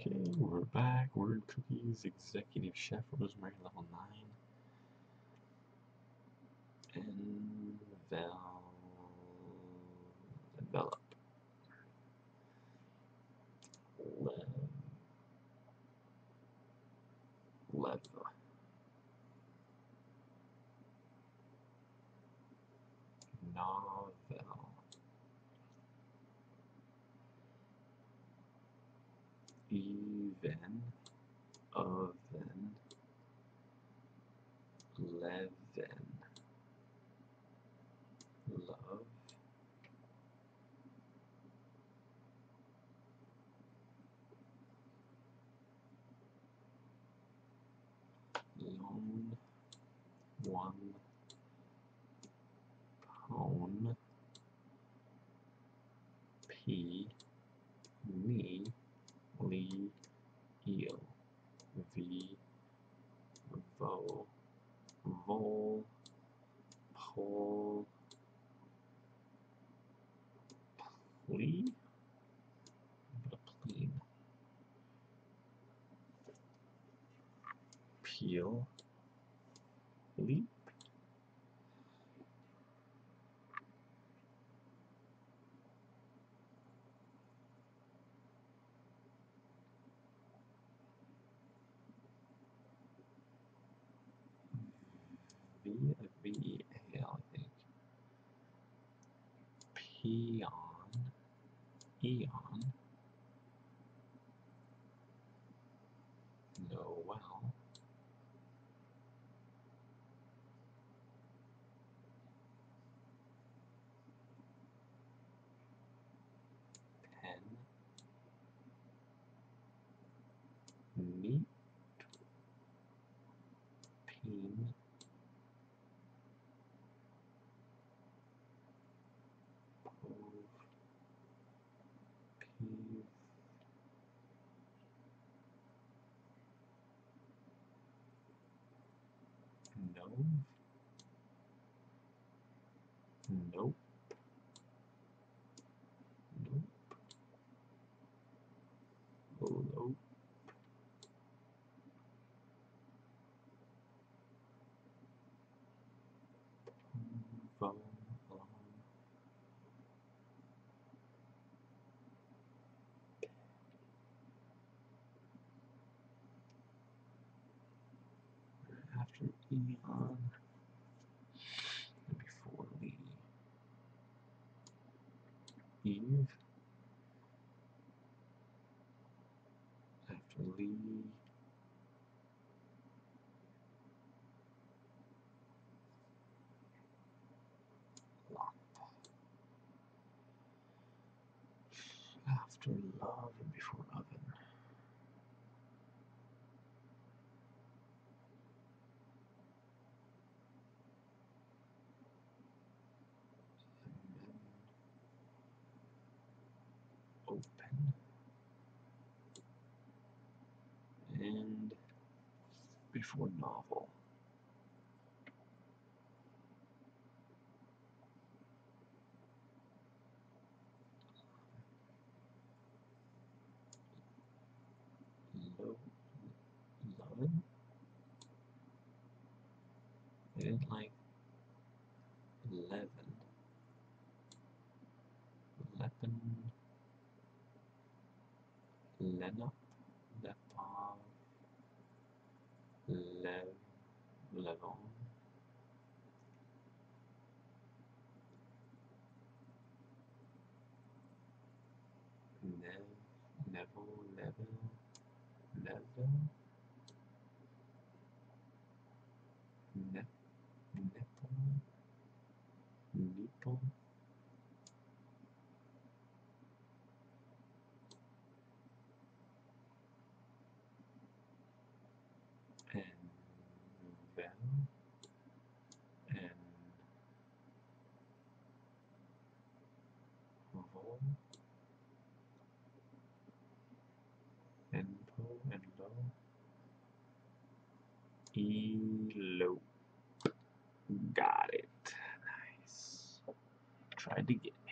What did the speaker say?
Okay, we're back. Word Cookies, Executive Chef, Rosemary, level 9. Envelop. Lev. Novel. Even. Oven. Leven. Love. Lone. One. Pone. P. Me. Lee. Eel. V. Vo. Vol. Pole. Plea? But a plane. Peel. Leap. V-E-A-L, I think. Peon. Eon. Noel. Pen. Neat. Peen. Pove. Peeve. Nove. Nope. Nope. Lope. Phone. Long. After Eon. And before Lee. Eve. After Lee. Lock. After love and before oven. And then open. And before novel. Low. Lovin'. I didn't like Levin. Lepin. Lenup. Lepov. Lev. Levon. Nev. Neville. Neville. Neville. Nep. Nipple. Nipple. And Vel. And Vol. And Po. And Lo. Elo. Got it. Nice. Tried to get